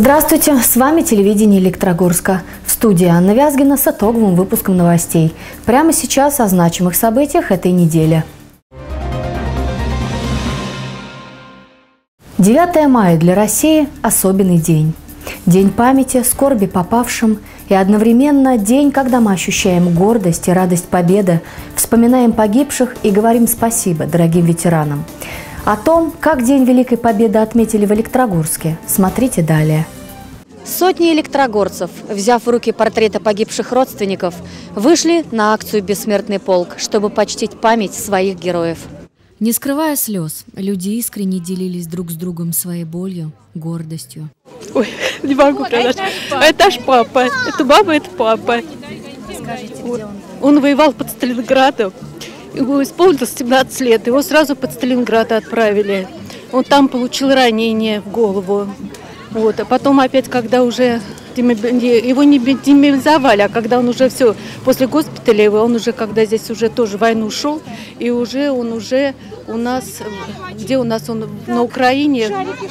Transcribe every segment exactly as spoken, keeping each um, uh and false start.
Здравствуйте, с вами телевидение Электрогорска. В студии Анна Вязгина с итоговым выпуском новостей. Прямо сейчас о значимых событиях этой недели. девятое мая для России – особенный день. День памяти, скорби по павшим и одновременно день, когда мы ощущаем гордость и радость победы, вспоминаем погибших и говорим спасибо дорогим ветеранам. О том, как День Великой Победы отметили в Электрогорске, смотрите далее. Сотни электрогорцев, взяв в руки портреты погибших родственников, вышли на акцию «Бессмертный полк», чтобы почтить память своих героев. Не скрывая слез, люди искренне делились друг с другом своей болью, гордостью. Ой, не могу сказать. Это ж папа. Это мама, это папа. Скажите, вот. Где он? Он воевал под Сталинградом. Ему исполнилось семнадцать лет. Его сразу под Сталинград отправили. Он там получил ранение в голову. Вот. А потом опять, когда уже его не демобилизовали, а когда он уже все, после госпиталя, он уже, когда здесь уже тоже в войну ушел, и уже он уже у нас, где у нас он на Украине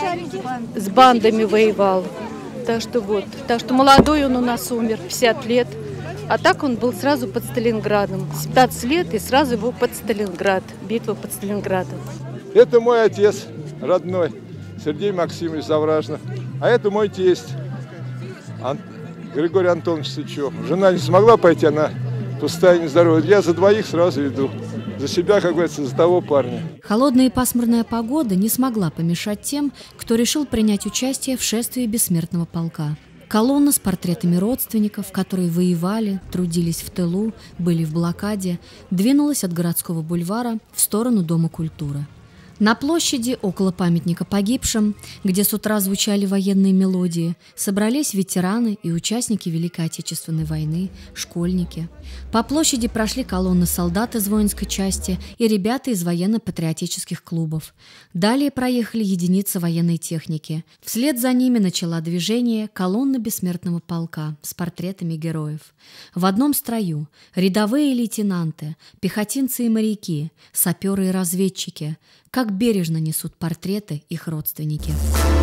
с бандами воевал. Так что вот, так что молодой он у нас умер, пятьдесят лет. А так он был сразу под Сталинградом. семнадцать лет и сразу его под Сталинград, битва под Сталинградом. Это мой отец родной, Сергей Максимович Завражных. А это мой тесть, Ан... Григорий Антонович Сычев. Жена не смогла пойти, она пустая, нездоровая. Я за двоих сразу иду. За себя, как говорится, за того парня. Холодная и пасмурная погода не смогла помешать тем, кто решил принять участие в шествии Бессмертного полка. Колонна с портретами родственников, которые воевали, трудились в тылу, были в блокаде, двинулась от городского бульвара в сторону Дома культуры. На площади около памятника погибшим, где с утра звучали военные мелодии, собрались ветераны и участники Великой Отечественной войны, школьники. По площади прошли колонны солдат из воинской части и ребята из военно-патриотических клубов. Далее проехали единицы военной техники. Вслед за ними начала движение колонна Бессмертного полка с портретами героев. В одном строю рядовые лейтенанты, пехотинцы и моряки, саперы и разведчики, как бережно несут портреты их родственники.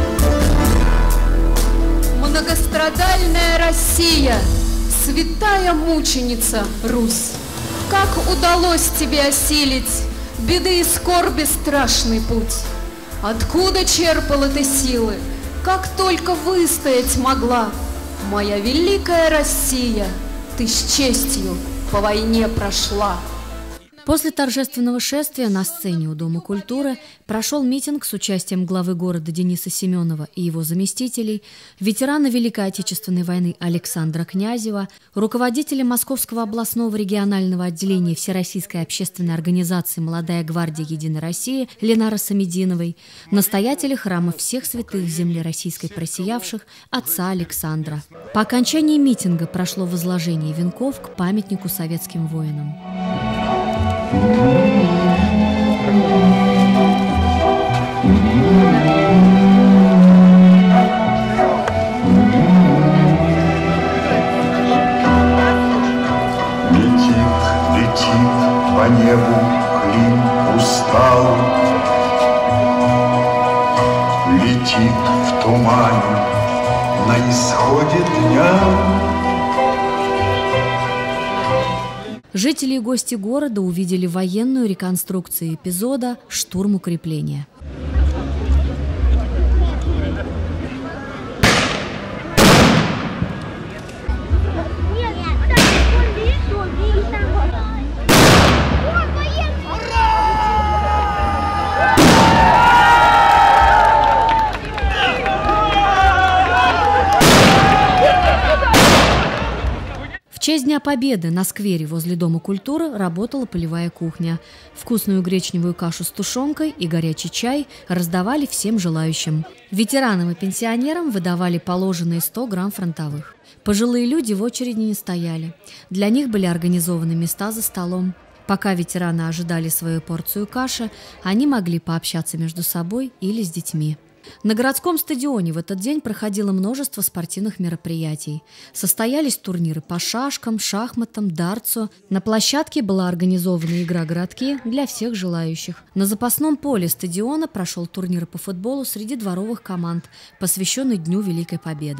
Многострадальная Россия, святая мученица Русь, как удалось тебе осилить беды и скорби страшный путь? Откуда черпала ты силы, как только выстоять могла? Моя великая Россия, ты с честью по войне прошла. После торжественного шествия на сцене у Дома культуры прошел митинг с участием главы города Дениса Семенова и его заместителей, ветерана Великой Отечественной войны Александра Князева, руководителя Московского областного регионального отделения Всероссийской общественной организации «Молодая гвардия Единой России» Ленары Самединовой, настоятеля храма всех святых земли российской просиявших отца Александра. По окончании митинга прошло возложение венков к памятнику советским воинам. По небу клин устал, летит в тумане на исходе дня. Жители и гости города увидели военную реконструкцию эпизода «Штурм укрепления». В честь Дня Победы на сквере возле Дома культуры работала полевая кухня. Вкусную гречневую кашу с тушенкой и горячий чай раздавали всем желающим. Ветеранам и пенсионерам выдавали положенные сто грамм фронтовых. Пожилые люди в очереди не стояли. Для них были организованы места за столом. Пока ветераны ожидали свою порцию каши, они могли пообщаться между собой или с детьми. На городском стадионе в этот день проходило множество спортивных мероприятий. Состоялись турниры по шашкам, шахматам, дартсу. На площадке была организована игра «Городки» для всех желающих. На запасном поле стадиона прошел турнир по футболу среди дворовых команд, посвященный Дню Великой Победы.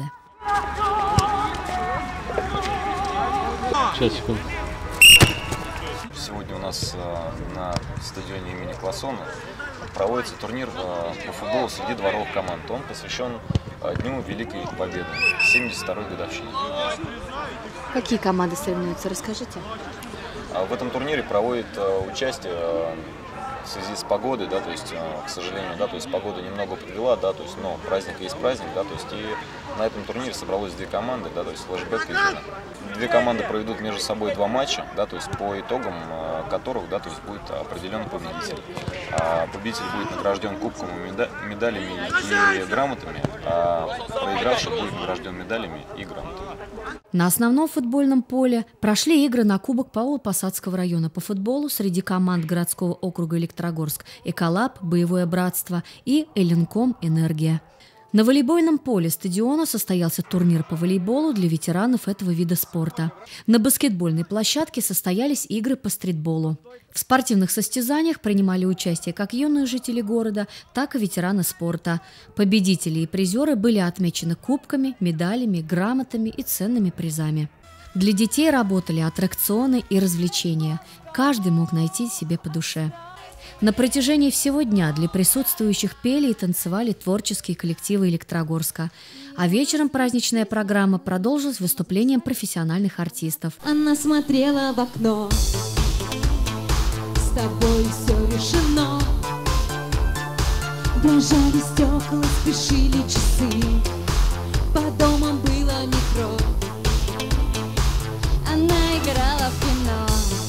Сейчас, секунду. Сегодня у нас на стадионе имени Классона проводится турнир по футболу среди дворовых команд. Он посвящен Дню Великой Победы, семьдесят второй годовщине. Какие команды соревнуются, расскажите? В этом турнире проводит участие в связи с погодой, да, то есть, к сожалению, да, то есть погода немного подвела, да, то есть, но праздник есть праздник, да, то есть, и на этом турнире собралось две команды, да, то есть флешбэк и Зена. Две команды проведут между собой два матча, да, то есть по итогам которых, да, то есть будет определен победитель. А победитель будет награжден кубком, медалями и грамотами, а проигравший будет награжден медалями и грамотами. На основном футбольном поле прошли игры на Кубок Павлово-Посадского района по футболу среди команд городского округа Электрогорск «Эколаб», «Боевое братство» и «Эленком. Энергия». На волейбольном поле стадиона состоялся турнир по волейболу для ветеранов этого вида спорта. На баскетбольной площадке состоялись игры по стритболу. В спортивных состязаниях принимали участие как юные жители города, так и ветераны спорта. Победители и призеры были отмечены кубками, медалями, грамотами и ценными призами. Для детей работали аттракционы и развлечения. Каждый мог найти себе по душе. На протяжении всего дня для присутствующих пели и танцевали творческие коллективы Электрогорска. А вечером праздничная программа продолжилась выступлением профессиональных артистов. Она смотрела в окно. С тобой все решено. Дрожали стекла, спешили часы. По домам было метро. Она играла в кино.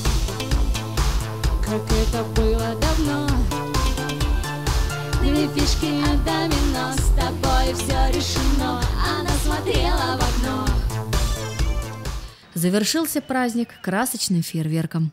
Как это было давно. Две фишки на домино. С тобой все решено. Она смотрела в окно. Завершился праздник красочным фейерверком.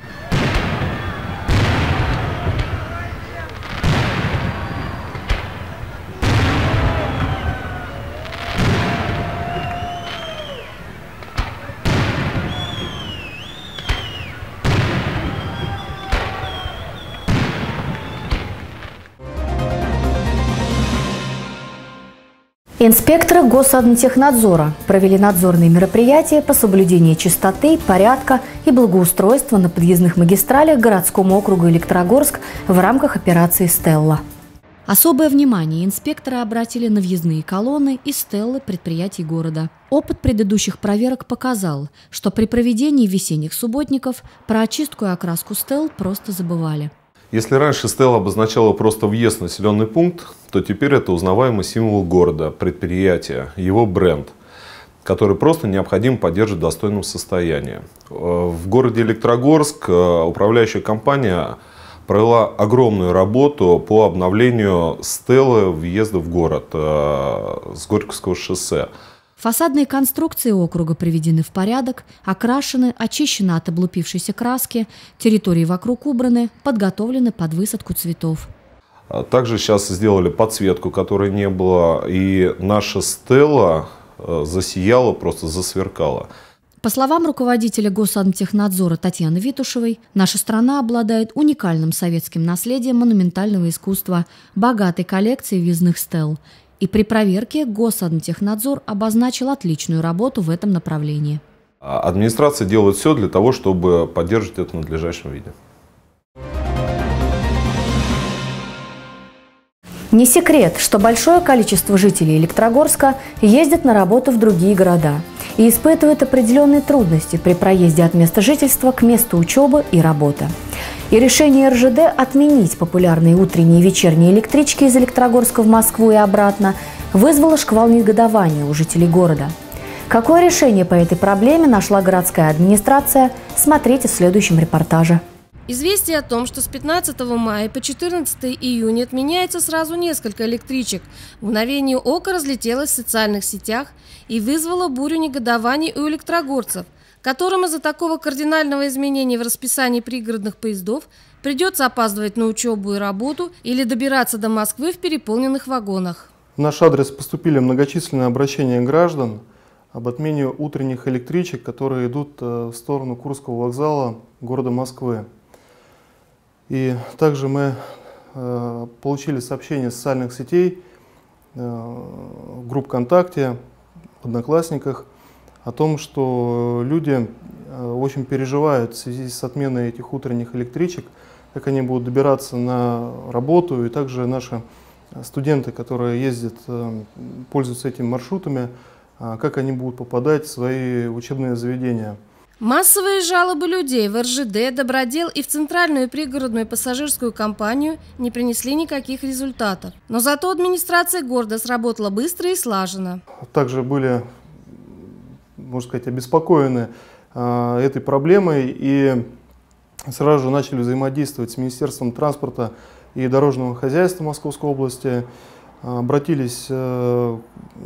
Инспекторы Госадмтехнадзора провели надзорные мероприятия по соблюдению чистоты, порядка и благоустройства на подъездных магистралях городскому округу Электрогорск в рамках операции «Стелла». Особое внимание инспекторы обратили на въездные колонны и стеллы предприятий города. Опыт предыдущих проверок показал, что при проведении весенних субботников про очистку и окраску стелл просто забывали. Если раньше стелла обозначала просто въезд в населенный пункт, то теперь это узнаваемый символ города, предприятия, его бренд, который просто необходимо поддерживать в достойном состоянии. В городе Электрогорск управляющая компания провела огромную работу по обновлению стеллы въезда в город с Горьковского шоссе. Фасадные конструкции округа приведены в порядок, окрашены, очищены от облупившейся краски, территории вокруг убраны, подготовлены под высадку цветов. Также сейчас сделали подсветку, которой не было, и наша стелла засияла, просто засверкала. По словам руководителя Госадмтехнадзора Татьяны Витушевой, наша страна обладает уникальным советским наследием монументального искусства, богатой коллекцией въездных стел. И при проверке Госадмтехнадзор обозначил отличную работу в этом направлении. Администрация делает все для того, чтобы поддерживать это в надлежащем виде. Не секрет, что большое количество жителей Электрогорска ездят на работу в другие города и испытывают определенные трудности при проезде от места жительства к месту учебы и работы. И решение эр жэ дэ отменить популярные утренние и вечерние электрички из Электрогорска в Москву и обратно вызвало шквал негодования у жителей города. Какое решение по этой проблеме нашла городская администрация, смотрите в следующем репортаже. Известие о том, что с пятнадцатого мая по четырнадцатое июня отменяется сразу несколько электричек, в мгновение ока разлетелось в социальных сетях и вызвало бурю негодований у электрогорцев. которым из-за такого кардинального изменения в расписании пригородных поездов придется опаздывать на учебу и работу или добираться до Москвы в переполненных вагонах. В наш адрес поступили многочисленные обращения граждан об отмене утренних электричек, которые идут в сторону Курского вокзала города Москвы. И также мы получили сообщения из социальных сетей, групп ВКонтакте, в Одноклассниках, о том, что люди очень переживают в связи с отменой этих утренних электричек, как они будут добираться на работу, и также наши студенты, которые ездят, пользуются этими маршрутами, как они будут попадать в свои учебные заведения. Массовые жалобы людей в эр жэ дэ, Добродел и в центральную пригородную пассажирскую компанию не принесли никаких результатов. Но зато администрация города сработала быстро и слаженно. Также были, можно сказать, обеспокоены э, этой проблемой и сразу же начали взаимодействовать с Министерством транспорта и дорожного хозяйства Московской области. Обратились к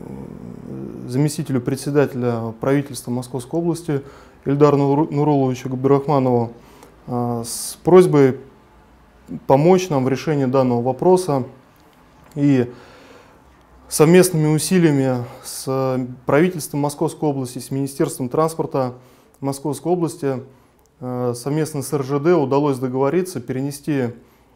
заместителю председателя правительства Московской области Ильдару Нуруловичу Габдурахманову с просьбой помочь нам в решении данного вопроса. И совместными усилиями с правительством Московской области, с Министерством транспорта Московской области, совместно с эр жэ дэ удалось договориться перенести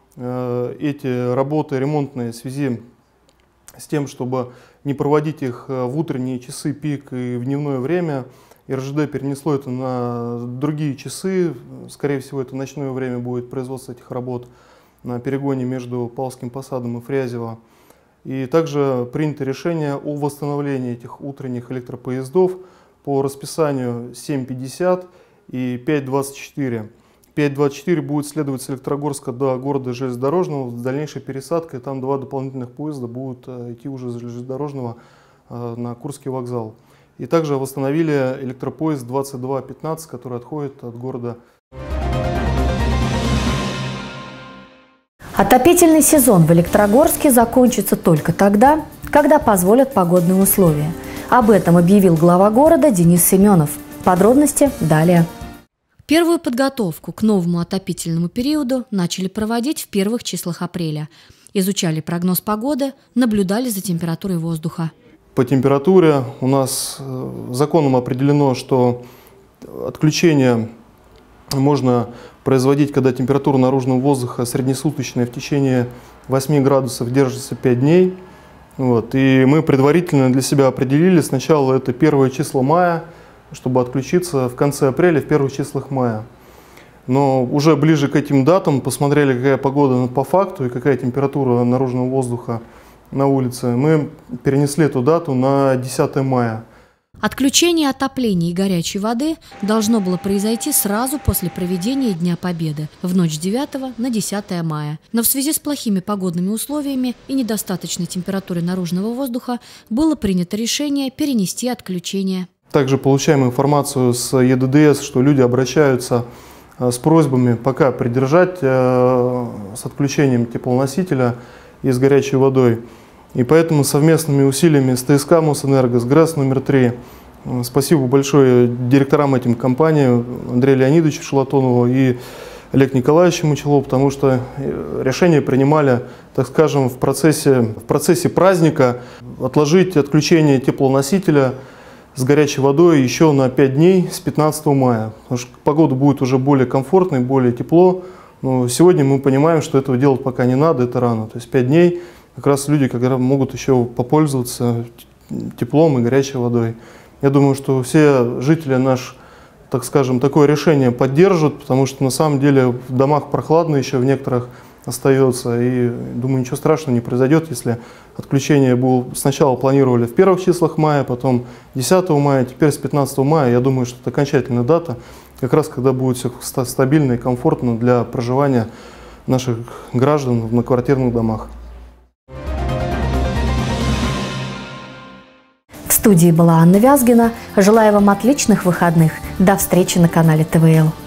эти работы ремонтные в связи с тем, чтобы не проводить их в утренние часы пик и в дневное время. эр жэ дэ перенесло это на другие часы. Скорее всего, это ночное время будет производство этих работ на перегоне между Павловским посадом и Фрязево. И также принято решение о восстановлении этих утренних электропоездов по расписанию семь пятьдесят и пять двадцать четыре. пять двадцать четыре будет следовать с Электрогорска до города Железнодорожного. С дальнейшей пересадкой там два дополнительных поезда будут идти уже с Железнодорожного на Курский вокзал. И также восстановили электропоезд двадцать два пятнадцать, который отходит от города. Отопительный сезон в Электрогорске закончится только тогда, когда позволят погодные условия. Об этом объявил глава города Денис Семенов. Подробности далее. Первую подготовку к новому отопительному периоду начали проводить в первых числах апреля. Изучали прогноз погоды, наблюдали за температурой воздуха. По температуре у нас законом определено, что отключение можно производить, когда температура наружного воздуха среднесуточная в течение восьми градусов держится пять дней. Вот. И мы предварительно для себя определили, сначала это первое число мая, чтобы отключиться в конце апреля, в первых числах мая. Но уже ближе к этим датам посмотрели, какая погода по факту и какая температура наружного воздуха на улице. Мы перенесли эту дату на десятое мая. Отключение отопления и горячей воды должно было произойти сразу после проведения Дня Победы, в ночь с девятого на десятое мая. Но в связи с плохими погодными условиями и недостаточной температурой наружного воздуха было принято решение перенести отключение. Также получаем информацию с е дэ дэ эс, что люди обращаются с просьбами пока придержать с отключением теплоносителя и с горячей водой. И поэтому совместными усилиями с тэ эс ка Мосэнерго, с ГРЭС номер три, спасибо большое директорам этим компаний, Андрею Леонидовичу Шалатонову и Олегу Николаевичу Мочелову, потому что решение принимали, так скажем, в процессе, в процессе праздника отложить отключение теплоносителя с горячей водой еще на пять дней с пятнадцатого мая. Потому что погода будет уже более комфортной, более тепло. Но сегодня мы понимаем, что этого делать пока не надо, это рано. То есть пять дней как раз люди как раз могут еще попользоваться теплом и горячей водой. Я думаю, что все жители наш, так скажем, такое решение поддержат, потому что на самом деле в домах прохладно еще в некоторых остается. И думаю, ничего страшного не произойдет, если отключение было, сначала планировали в первых числах мая, потом десятого мая, теперь с пятнадцатого мая. Я думаю, что это окончательная дата, как раз когда будет все стабильно и комфортно для проживания наших граждан в многоквартирных домах. В студии была Анна Вязгина. Желаю вам отличных выходных. До встречи на канале тэ вэ эл.